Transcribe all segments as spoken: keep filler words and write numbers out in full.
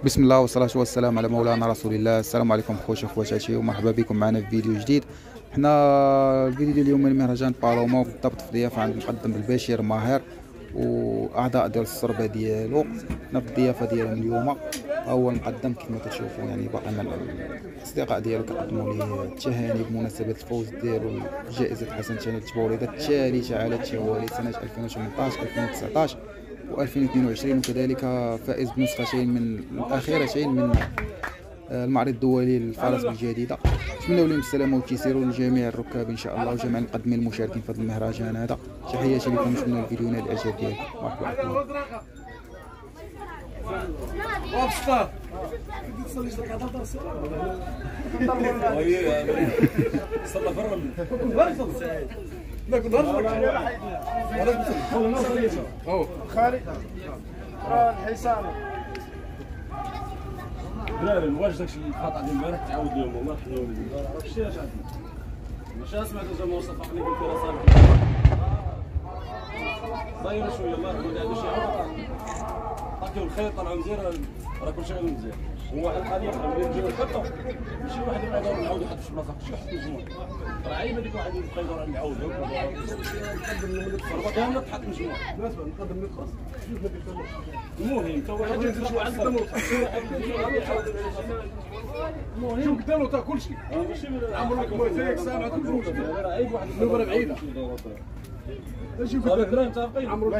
بسم الله والصلاة والسلام على مولانا رسول الله. السلام عليكم خوشي خواتاتي ومرحبا بكم معنا في فيديو جديد. حنا الفيديو ديال اليوم من مهرجان بالوما بالضبط في ضيافة عند المقدم البشير ماهر واعضاء ديال الصربه ديالو. حنا في الضيافه ديالهم اليوم هو المقدم كما كتشوفوا، يعني باقي الاصدقاء ديالو كيقدموا ليه التهاني بمناسبه الفوز ديالو بجائزه حسن ثاني التبوريده الثالثه على التوالي سنه ألفين وثمنطاش ألفين وتسعطاش و2022، وكذلك فائز بنسختين من الاخيرتين من المعرض الدولي للفرس الجديده. نتمنوا لهم السلامه والتيسير لجميع الركاب ان شاء الله وجميع المقدمين المشاركين في هذا المهرجان هذا. تحياتي لكم، نتمنى الفيديو ينال الاعجاب ديالكم. مرحبا بكم. دراري واش داكشي اللي خاطا ديال البارح تعاود لهم والله حنا وليدي ما عرفتش اش عندي واش سمعت زعما مصطفى قال لك في راسك داير شويه ما تقول هذا شي عوض عطيو الخيط طلعوا مزيان راه كلشي غير مزيان. هو واحد القضيه اخرى ملي نجيو نحطو ماشي واحد يبقى يدور نعاود يحط في بلاصه كلشي يحط مجموع، راه عيب هذيك واحد يبقى يدور نعاودو نقدم الصربه كامله تحط مجموع بالنسبه نقدم لك خاص المهم تو واحد يدير واحد قدامه المهم قدامه تا كلشي ماشي عمرك ما فيك سامع كل مشكل راه عيب واحد النبره بعيده اجي قدام متفقين عمرو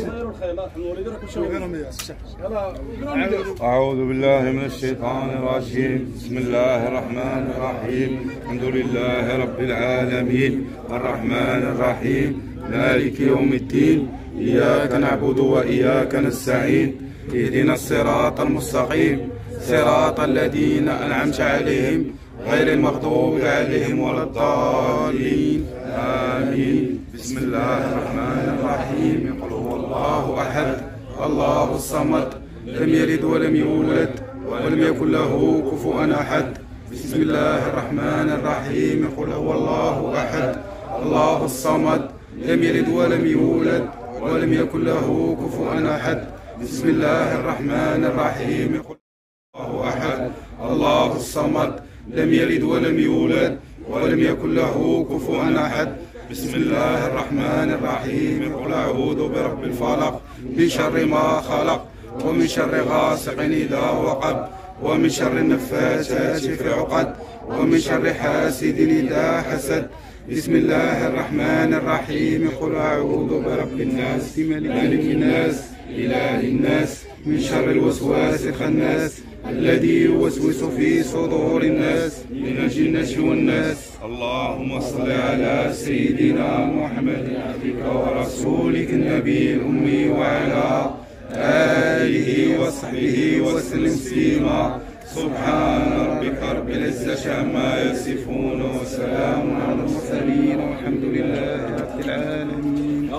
أعوذ بالله من الشيطان الرجيم. بسم الله الرحمن الرحيم. الحمد لله رب العالمين الرحمن الرحيم مالك يوم الدين. إياك نعبد وإياك نستعين. اهدنا الصراط المستقيم صراط الذين أنعمت عليهم غير المغضوب عليهم ولا الضالين آمين. بسم الله الرحمن الرحيم. قل هو الله أحد الله الصمد لم يلد ولم يولد ولم يكن له كفوا أحد. بسم الله الرحمن الرحيم. قل هو الله أحد الله الصمد لم يلد ولم يولد ولم يكن له كفوا أحد. بسم الله الرحمن الرحيم. قل الله أحد الله الصمد لم يلد ولم يولد ولم يكن له كفوا أحد. بسم الله الرحمن الرحيم. قل أعوذ برب الفلق من شر ما خلق ومن شر غاسق إذا وقب ومن شر النفاثات في العقد ومن شر حاسد إذا حسد. بسم الله الرحمن الرحيم. قل أعوذ برب الناس ملك الناس إله الناس من شر الوسواس الخناس الذي يوسوس في صدور الناس من الجنة والناس. اللهم صل على سيدنا محمد عبدك ورسولك النبي الأمي وعلى آله وصحبه وسلم تسليما. سبحان ربك رب العزة عما يصفون وسلام على المرسلين والحمد لله رب العالمين.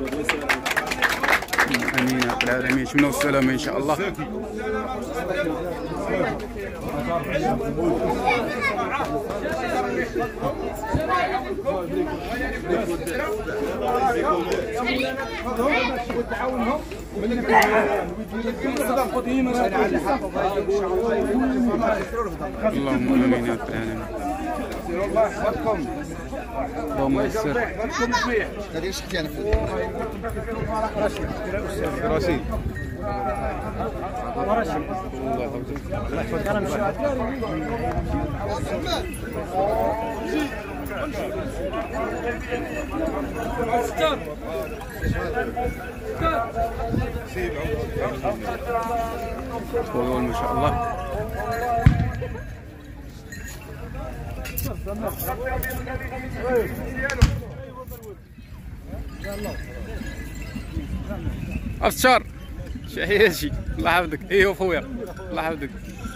امين يا رب العالمين. شمنا والسلامه ان شاء الله. اللهم امين يا رب العالمين. الله يحفظكم. اللهم يسر. هذه ايش حكينا في راسي الله ما شاء الله. أفشار شحياتي الله يحفظك. ايوا خويا الله يحفظك.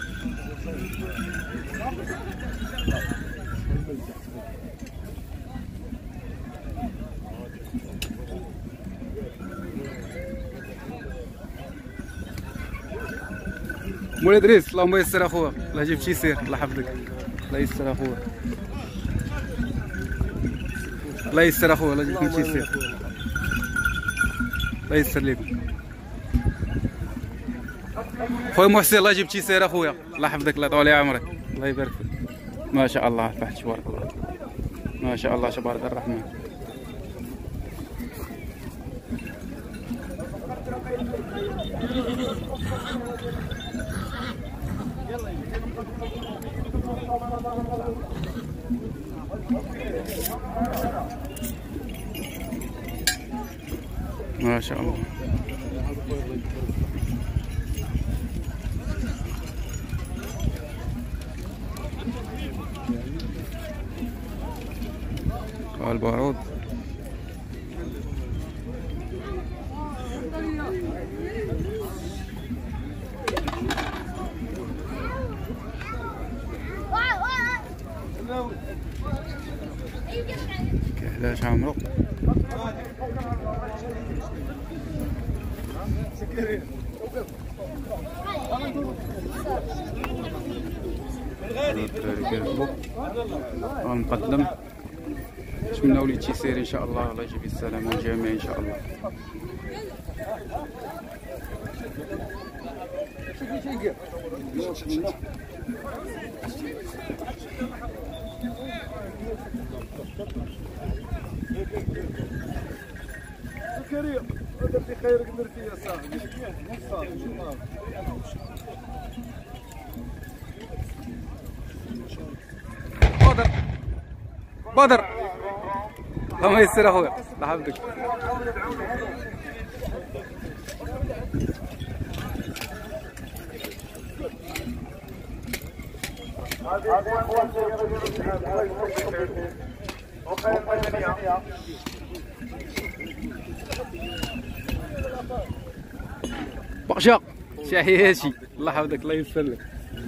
مولاي ادريس اللهم يسر اخويا. الله يجيب تيسير الله يحفظك. الله يسر اخويا. الله يسر اخويا. الله يجيب تيسير. الله يسر لكم. خويا محسن الله يجيب تيسير اخويا، الله يحفظك، الله يطول عمرك، الله يبارك فيك. ما شاء الله الفحل تبارك الله، ما شاء الله تبارك الرحمن. ما شاء الله. البارود كهلاش عمرو غنقدم. نتمناو ليه التيسير ان شاء الله، الله يجيب السلامه للجميع ان شاء الله. زكريا درتي خيرك درتي يا صاحبي. بدر بدر الله ما يسر اخويا، الله يحفظك. بقشا شحياتي، الله يحفظك، الله يسر لك.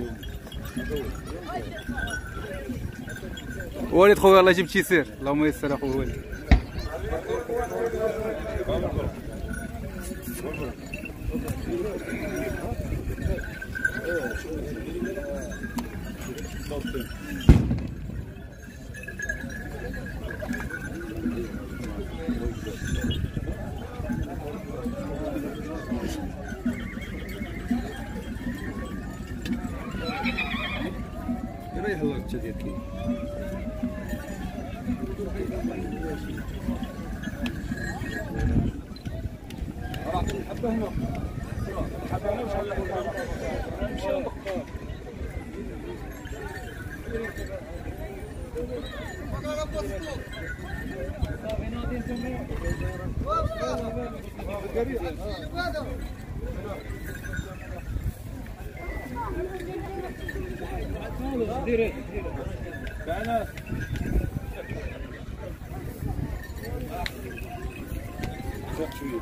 وليد خويا الله يجيب تيسير، اللهم يسر اخويا وليد. يريح الله تشديتي. حبه هنا حبه هنا وشحال ديري كانت شويه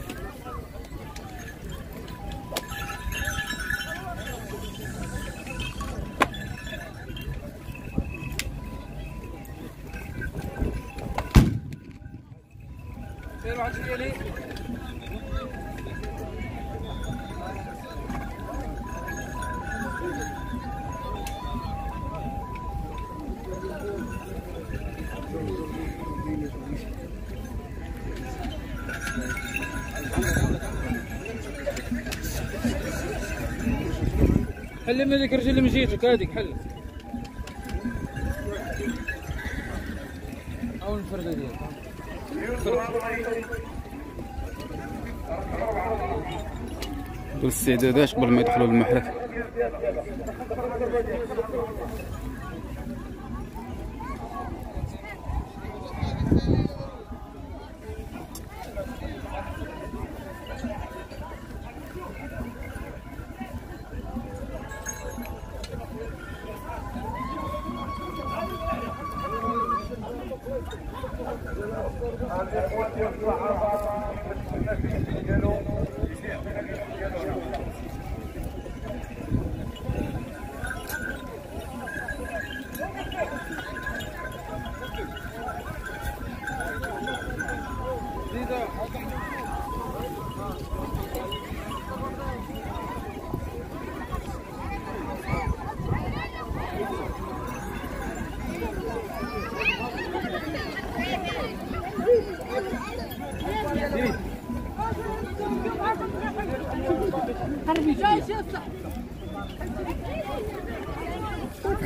سير واحد ديالي حل من هذيك الرجل اللي مجيتك هذيك حل او الفرده ديالك الاستعدادات قبل ما يدخلوا للمحرك.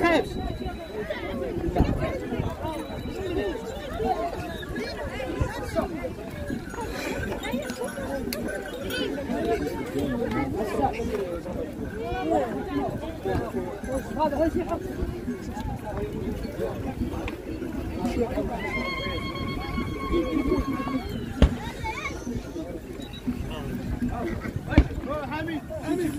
تخافش. هذا شيء حق. حميد حميد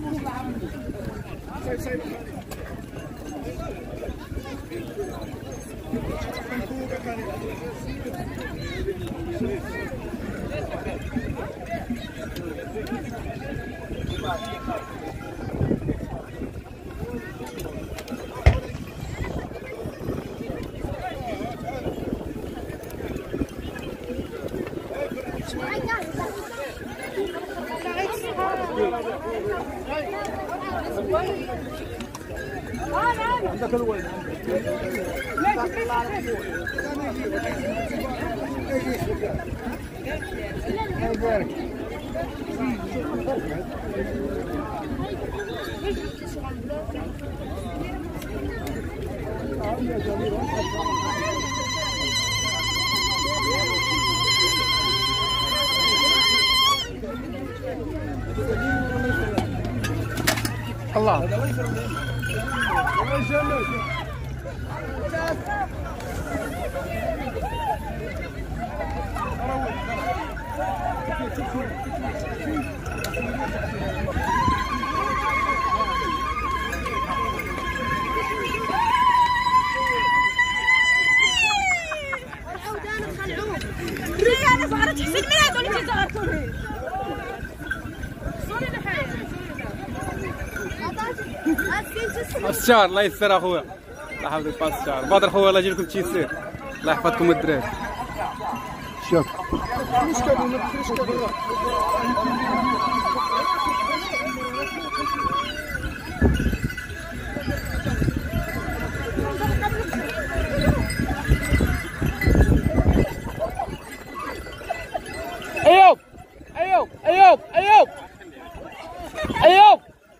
عندك الوين الله الشهر الله يسر اخويا، الله يحفظك باس الشهر. بدر خويا الله يجي لكم تيسير، الله يحفظكم الدراري. شوف ايوب ايوب ايوب ايوب ايوب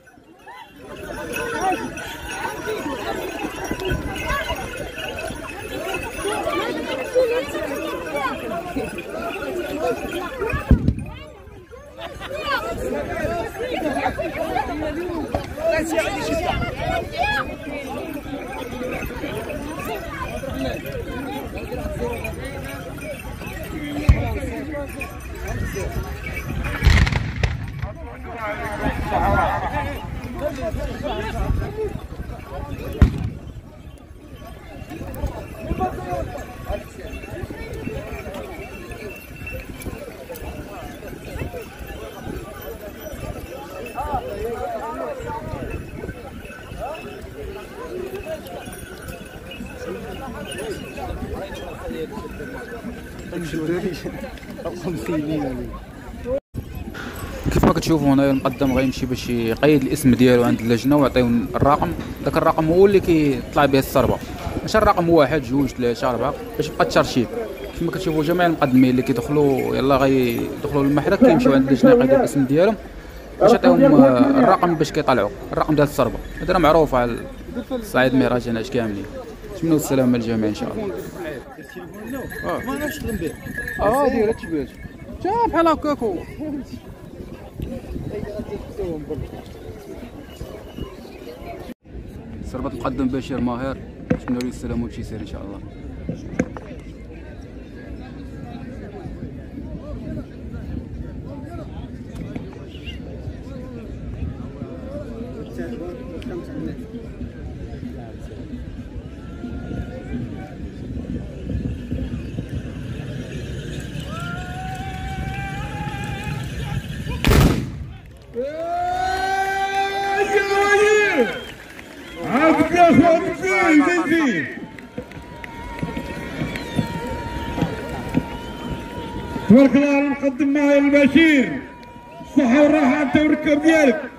كيف ما كتشوفوا هنا المقدم غيمشي باش يقيد الاسم ديالو عند اللجنه ويعطيو الرقم. داك الرقم هو اللي كيطلع به الصربه، ماشي الرقم واحد جوج ثلاثه اربعه باش يبقى الترتيب. كما كتشوفوا جميع المقدمين اللي كيدخلوا يلاه غيدخلوا للمحرك كيمشيو عند اللجنه يقيدوا الاسم ديالهم باش يعطيهم الرقم باش كيطلعوا الرقم ديال الصربه. هذا راه معروف على صعيد مهرجان اش كاملين. نتمنوا السلامه للجميع ان شاء الله. ما نعرفش نخدم به. اه دير هادشي بيت جا بحال هكاكو. صربة المقدم بشير ماهر، نتمنوا له السلامه والتيسير ان شاء الله. تبارك الله المقدم ماهر البشير، الصحة والراحة انت والركب ديالك.